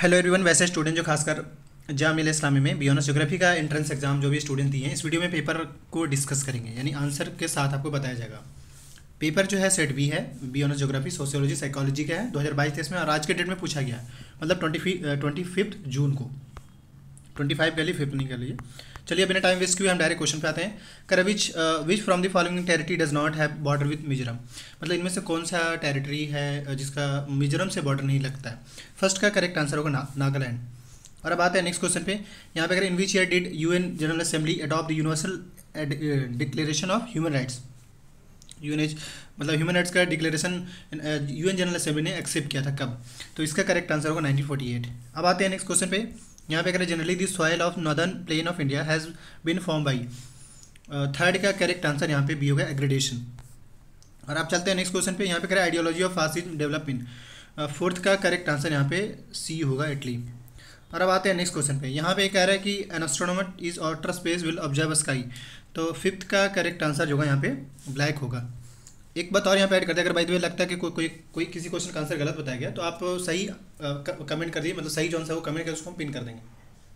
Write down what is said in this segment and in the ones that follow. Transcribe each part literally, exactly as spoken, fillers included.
Hello everyone. वैसे student जो खासकर जामिल इस्लामी में बी ऑनर्स ज्योग्राफी का एंट्रेंस एग्जाम जो भी स्टूडेंट दिए हैं, इस वीडियो में पेपर को डिस्कस करेंगे, यानी आंसर के साथ आपको बताया जाएगा। पेपर जो है सेट बी है, B honours geography sociology psychology का है, दो हज़ार बाईस तेईस में, और आज के डेट में पूछा गया है, मतलब ट्वेंटी ट्वेंटी फिफ्थ जून को। ट्वेंटी फाइव कर ली, फिफ्थ नहीं कर लीजिए। चलिए बिना टाइम वेस्ट किए हम डायरेक्ट क्वेश्चन पे आते हैं। कर which which from the following territory does not have border with Mizoram, मतलब इनमें से कौन सा टेरिटरी है जिसका मिजोरम से बॉर्डर नहीं लगता है। फर्स्ट का करेक्ट आंसर होगा ना, नागालैंड। और अब आते हैं नेक्स्ट क्वेश्चन पे। यहाँ पे अगर in which year did UN general assembly adopt the universal declaration of human rights. UNH मतलब ह्यूमन राइट्स का डिक्लेरेशन यूएन जनरल असेंबली ने एक्सेप्ट किया था कब, तो इसका करेक्ट आंसर होगा नाइनटीन फोर्टी एट। अब आते हैं नेक्स्ट क्वेश्चन पे। यहाँ पे अगर generally the soil of northern plain of India has been form by, third का करेक्ट आंसर यहाँ पे बी होगा, एग्रेडेशन। और आप चलते हैं नेक्स्ट क्वेश्चन पे। यहाँ पे करें ideology of fascism develop in, fourth का करेक्ट आंसर यहाँ पे सी होगा, इटली। और अब आते हैं नेक्स्ट क्वेश्चन पे। यहाँ पे कह रहा है कि an astronomer is outer space will observe sky, तो फिफ्थ का करेक्ट आंसर जो होगा यहाँ पे ब्लैक होगा। एक बात और यहाँ पे ऐड करते हैं, अगर बाय द वे लगता है कि कोई कोई कोई किसी क्वेश्चन का आंसर गलत बताया गया तो आप सही कमेंट कर दिए, मतलब सही जो आंसर वो कमेंट कर उसको हम पिन कर देंगे।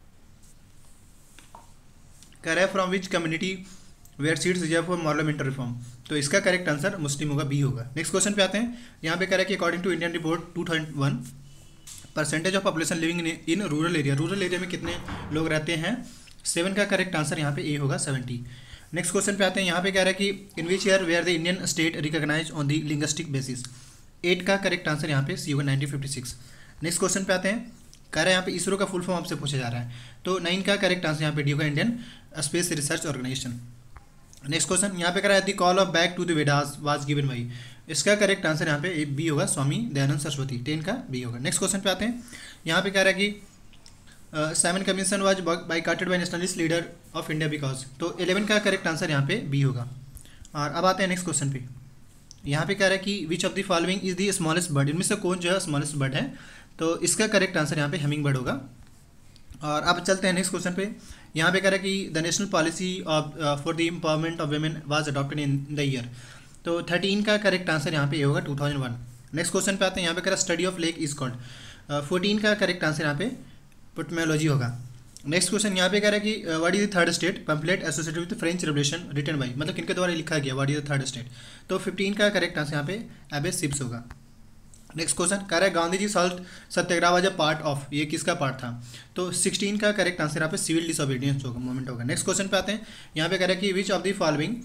कह रहा है from which community were seats reserve for parliamentary reform, तो इसका करेक्ट आंसर मुस्लिम होगा, बी होगा। नेक्स्ट क्वेश्चन पे आते हैं। यहाँ पे कह रहा है कि according to Indian report two thousand one percentage of population living in rural area, rural area में कितने लोग रहते हैं, सेवन का करेक्ट आंसर यहाँ पे ए होगा, सेवेंटी। नेक्स्ट क्वेश्चन पे आते हैं। यहाँ पे कह रहा है कि in which year were the Indian state recognize on the linguistic basis, eight का करेक्ट आंसर यहाँ पे सी होगा, nineteen fifty six. Next question पे आते हैं। कह रहा है यहाँ पे इसरो का फुल फॉर्म आपसे पूछा जा रहा है, तो नाइन का करेक्ट आंसर यहाँ पे डी होगा, Indian space research organisation. Next question यहाँ पे कह रहा है the call of back to the Vedas was given by, इसका करेक्ट आंसर यहाँ पे बी होगा, स्वामी दयानंद सरस्वती, टेन का बी होगा। नेक्स्ट क्वेश्चन पे आते हैं। यहाँ पे कह रहा है कि Simon commission was boycotted by nationalist leader of India because, तो इलेवन का करेक्ट आंसर यहाँ पे बी होगा। और अब आते हैं नेक्स्ट क्वेश्चन पे। यहाँ पे कह रहा है कि which of the following is the smallest bird, इनमें से कौन जो है स्मॉलेस्ट बर्ड है, तो इसका करेक्ट आंसर यहाँ पे हमिंग बर्ड होगा। और अब चलते हैं नेक्स्ट क्वेश्चन पे। यहाँ पे कह रहा है कि the national policy of for the empowerment of women was adopted in the year, तो थर्टीन का करेक्ट आंसर यहाँ पे ये होगा, two thousand one. Next question पे आते हैं। यहाँ पे कह रहा है study of lake is called, fourteen का करेक्ट आंसर यहाँ पे पुटमेलॉजी होगा। नेक्स्ट क्वेश्चन यहाँ पे कह रहा है कि what is the third state pamphlet associated with French revolution written by, मतलब किनके द्वारा लिखा गया what is the third state, तो फिफ्टीन का करेक्ट आंसर यहाँ पे एबे सिप्स होगा। नेक्स्ट क्वेश्चन कह रहा है Gandhi ji salt Satyagraha was a part of, ये किसका पार्ट था, तो सिक्सटीन का करेक्ट आंसर यहाँ पे सिविल डिसोबीडियंस होगा, मूवमेंट होगा। नेक्स्ट क्वेश्चन पे आते हैं। यहाँ पे कह रहा है कि which of the following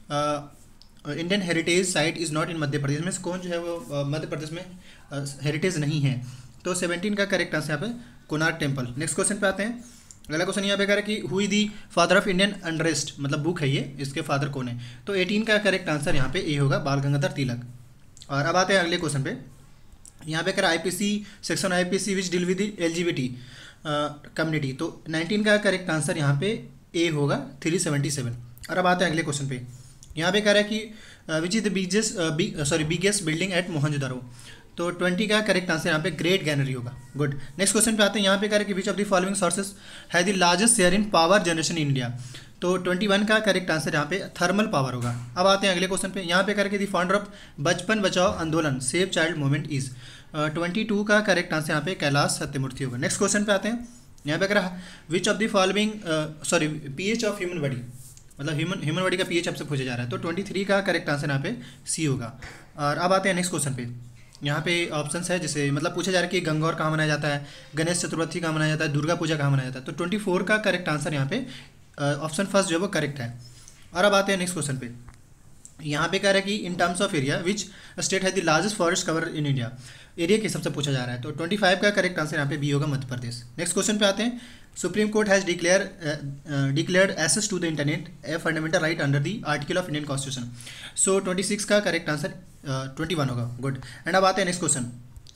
Indian heritage site is not in Madhya Pradesh, में से कौन जो है वो मध्य प्रदेश में हेरिटेज uh, नहीं है, तो सेवनटीन का करेक्ट आंसर यहाँ पे कोणार्क टेम्पल। नेक्स्ट क्वेश्चन पे आते हैं। अगला क्वेश्चन यहाँ पे कह रहा है कि हुई the father of Indian unrest, मतलब बुक है ये, इसके फादर कौन है, तो एटीन का करेक्ट आंसर यहाँ पे ए होगा, बाल गंगाधर तिलक। और अब आते हैं अगले क्वेश्चन पे। यहाँ पे कह रहा है IPC section IPC which deal with LGBT community, तो नाइनटीन का करेक्ट आंसर यहाँ पे ए होगा, थ्री सेवेंटी सेवन। और अब आते हैं अगले क्वेश्चन पे। यहाँ पे कह रहा है कि which is the biggest sorry biggest building at Mohenjodaro, तो ट्वेंटी का करेक्ट आंसर यहाँ पे ग्रेट गैनरी होगा, गुड। नेक्स्ट क्वेश्चन पे आते हैं। यहाँ पे कह रहा है कि which of the following sources है the largest share in power generation in India, तो ट्वेंटी वन का करेक्ट आंसर यहाँ पे थर्मल पावर होगा। अब आते हैं अगले क्वेश्चन पे। यहाँ पे कह रहा है कि the founder of Bachpan Bachao Andolan save child movement is, twenty two का करेक्ट आंसर यहाँ पे कैलाश सत्यमूर्ति होगा। नेक्स्ट क्वेश्चन पे आते हैं। यहाँ पे कह रहा है which of the following sorry pH of human body, मतलब ह्यूमन ह्यूमन बॉडी का पीएच आपसे पूछा जा रहा है, तो ट्वेंटी थ्री का करेक्ट आंसर यहाँ पे सी होगा। और अब आते हैं नेक्स्ट क्वेश्चन पे। यहाँ पे ऑप्शंस है, जैसे मतलब पूछा जा रहा है कि गंगौर कहाँ मनाया जाता है, गणेश चतुर्थी कहाँ मनाया जाता है, दुर्गा पूजा कहाँ मनाया जाता है, तो ट्वेंटी फोर का करेक्ट आंसर यहाँ पे ऑप्शन फर्स्ट जो है वो करेक्ट है। और अब आते हैं नेक्स्ट क्वेश्चन पे। यहाँ पे कह रहा है कि in terms of area which state है the largest forest cover in India, area के हिसाब से पूछा जा रहा है, तो ट्वेंटी फाइव का करेक्ट आंसर यहाँ पे बी होगा, मध्य प्रदेश। नेक्स्ट क्वेश्चन पे आते हैं। Supreme Court has declare declared access to the internet a fundamental right under the article of Indian constitution, so twenty six का करेक्ट आंसर ट्वेंटी वन होगा, good. And अब आते हैं next question.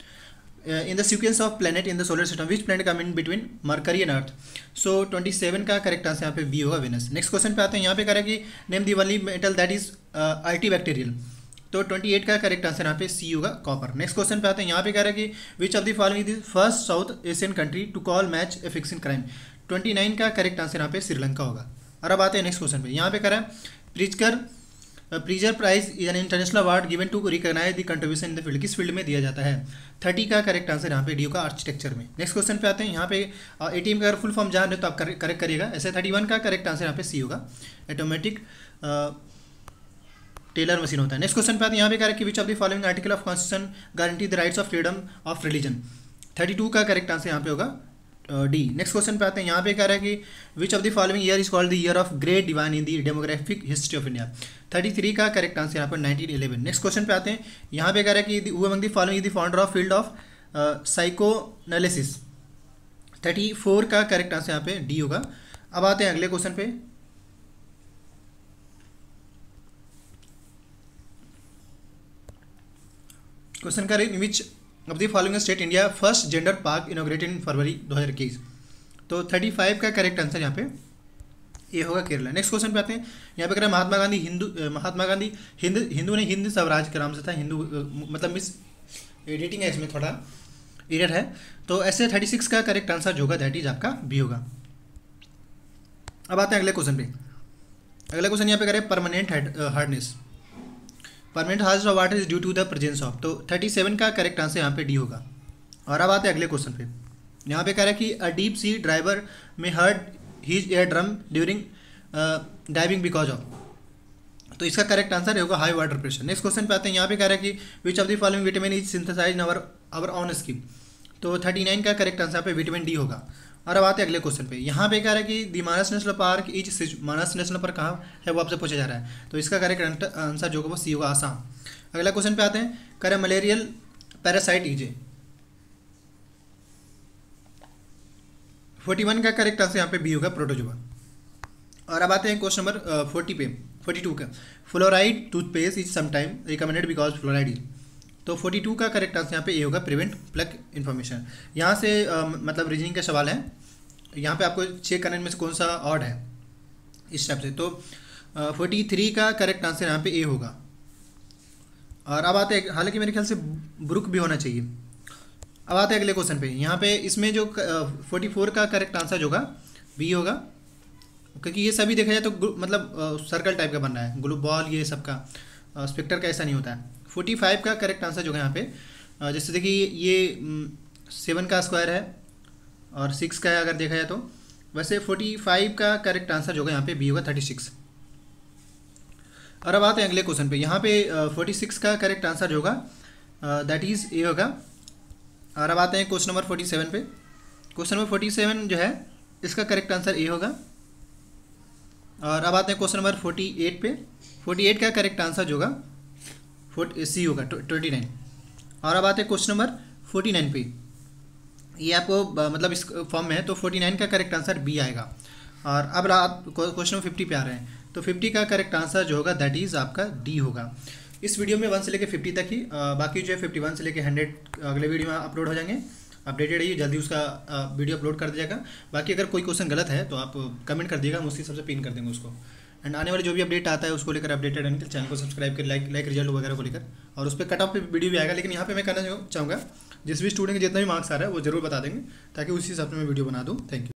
In the sequence of planet in the solar system which planet come in between Mercury and Earth, so twenty seven का correct answer यहाँ पे B होगा, Venus. Next question पे आते हैं। यहाँ पे कह रहा है कि name the only metal that is antibacterial, तो ट्वेंटी एट का करेक्ट आंसर यहाँ पे सी होगा, कॉपर। नेक्स्ट क्वेश्चन पे आते हैं। यहाँ पे कह रहा है कि which of the following is first South Asian country to call match a fixing crime, twenty nine का करेक्ट आंसर यहाँ पे श्रीलंका होगा। और अब आते हैं नेक्स्ट क्वेश्चन पे। यहाँ पे कह रहा है Pritzker Pritzker prize is an international award given to recognise the contribution in the field, किस फील्ड में दिया जाता है? थर्टी का करेक्ट आंसर यहाँ पे डी होगा, आर्किटेक्चर में। नेक्स्ट क्वेश्चन पे आते हैं। यहाँ पे एटीएम का अगर फुल फॉर्म जान रहे तो आप करेक्ट करिएगा। ऐसे थर्टी वन का करेक्ट आंसर यहाँ पे सी होगा, ऑटोमेटिक टेलर मशीन होता है। नेक्स्ट क्वेश्चन पे आते हैं। यहाँ पे correct which of the following article of constitution guarantee the rights of freedom of religion, thirty two का करेक्ट आंसर यहाँ पे होगा डी। नेक्स्ट क्वेश्चन पे आते हैं। यहाँ पे कह रहा है कि which of the following year is called the year of great divine in the demographic history of India, thirty three का करेक्ट आंसर यहाँ पर नाइनटीन इलेवन। नेक्स्ट क्वेश्चन पे आते हैं। यहाँ पे कह रहा है कि who among the following is the founder of field of psychoanalysis, thirty four का करेक्ट आंसर यहाँ पे डी होगा। अब आते हैं अगले क्वेश्चन पे। क्वेश्चन का in which of the following state India first gender park inaugurated in फरवरी दो हज़ार इक्कीस, तो थर्टी फाइव का करेक्ट आंसर यहाँ पे ये होगा केरला। नेक्स्ट क्वेश्चन पे आते हैं। यहाँ पे कह रहा है महात्मा गांधी हिंदू महात्मा गांधी हिंद हिंदू ने हिंद स्वराज के नाम से था, हिंदू मतलब मिस एडिटिंग है इसमें, थोड़ा एरर है। तो ऐसे थर्टी सिक्स का करेक्ट आंसर जो होगा दैट इज आपका बी होगा। अब आते हैं अगले क्वेश्चन पे। अगला क्वेश्चन यहाँ पे कह रहे हैं permanent hardness, permanent hardness of water is due to the presence of, तो थर्टी सेवन का करेक्ट आंसर यहाँ पे डी होगा। और अब आते हैं अगले क्वेश्चन पे। यहाँ पे कह रहा है कि a deep sea driver may hurt his ear drum during diving because of, तो इसका करेक्ट आंसर होगा high water pressure. Next question पे आते हैं। यहाँ पे कह रहा है कि which of the following vitamin is synthesise in our our on skin, तो थर्टी नाइन का करेक्ट आंसर पे विटामिन डी होगा। और अब आते हैं अगले क्वेश्चन पे। यहाँ पे कह रहा है कि the Manas National Park is Manas National Park कहाँ है वो आपसे पूछा जा रहा है, तो इसका करेक्ट आंसर जो होगा वो सी होगा, आसाम। अगला क्वेश्चन पे आते हैं। कह रहे malarial parasite is, forty one का करेक्ट आंसर यहाँ पे बी होगा, प्रोटोजोआ। और अब आते हैं क्वेश्चन नंबर फोर्टी पे, फोर्टी टू का fluoride toothpaste is sometime recommended because fluoride is, तो फोर्टी टू का करेक्ट आंसर यहाँ पे ए होगा, प्रिवेंट प्लग इन्फॉर्मेशन। यहाँ से आ, मतलब रीजनिंग का सवाल है, यहाँ पे आपको चेक करने में से कौन सा ऑड है इस टाइप से, तो फोर्टी थ्री का करेक्ट आंसर यहाँ पे ए होगा। और अब आते हैं, हालांकि मेरे ख्याल से ब्रुक भी होना चाहिए। अब आते हैं अगले क्वेश्चन पे। यहाँ पे इसमें जो फोर्टी फोर का करेक्ट आंसर जो होगा बी होगा, क्योंकि ये सभी देखा जाए तो मतलब सर्कल टाइप का बन रहा है, ग्लू बॉल ये सब का, स्पेक्टर का ऐसा नहीं होता है। फोर्टी फाइव का करेक्ट आंसर जो है यहाँ पे, जैसे देखिए ये सेवन का स्क्वायर है और सिक्स का है अगर देखा जाए तो, वैसे फोर्टी फाइव का करेक्ट आंसर जो है यहाँ पे बी होगा, थर्टी सिक्स। और अब आते हैं अगले क्वेश्चन पे। यहाँ पे फोर्टी सिक्स का करेक्ट आंसर जो होगा दैट इज़ ए होगा। और अब आते हैं क्वेश्चन नंबर फोर्टी सेवन पे। क्वेश्चन नंबर फोर्टी सेवन जो है इसका करेक्ट आंसर ए होगा। और अब आते हैं क्वेश्चन नंबर फोर्टी एट पे। फोर्टी एट का करेक्ट आंसर जो होगा फोर्टी सी होगा, ट्वेंटी नाइन। और अब आते हैं क्वेश्चन नंबर फोर्टी नाइन पे। ये आपको मतलब इस फॉर्म में है, तो फोर्टी नाइन का करेक्ट आंसर बी आएगा। और अब आप क्वेश्चन नंबर फिफ्टी पे आ रहे हैं, तो फिफ्टी का करेक्ट आंसर जो होगा दैट इज़ आपका डी होगा। इस वीडियो में वन से लेकर फिफ्टी तक ही, बाकी जो है फिफ्टी वन से लेकर हंड्रेड अगले वीडियो में अपलोड हो जाएंगे। अपडेटेड रहिए, जल्दी उसका वीडियो अपलोड कर दिया जाएगा। बाकी अगर कोई क्वेश्चन गलत है तो आप कमेंट कर दिएगा, हम उसी सबसे पिन कर देंगे उसको। एंड आने वाले जो भी अपडेट आता है उसको लेकर अपडेटेड रहने के चैनल को सब्सक्राइब कर, लाइक लाइक रिजल्ट वगैरह को लेकर, और उस पर कट ऑफ पे वीडियो भी आएगा। लेकिन यहाँ पे मैं कहना चाहूँगा जिस भी स्टूडेंट के जितना भी मार्क्स आ रहा है वो जरूर बता देंगे, ताकि उसी हिसाब से मैं वीडियो बना दूँ। Thank you.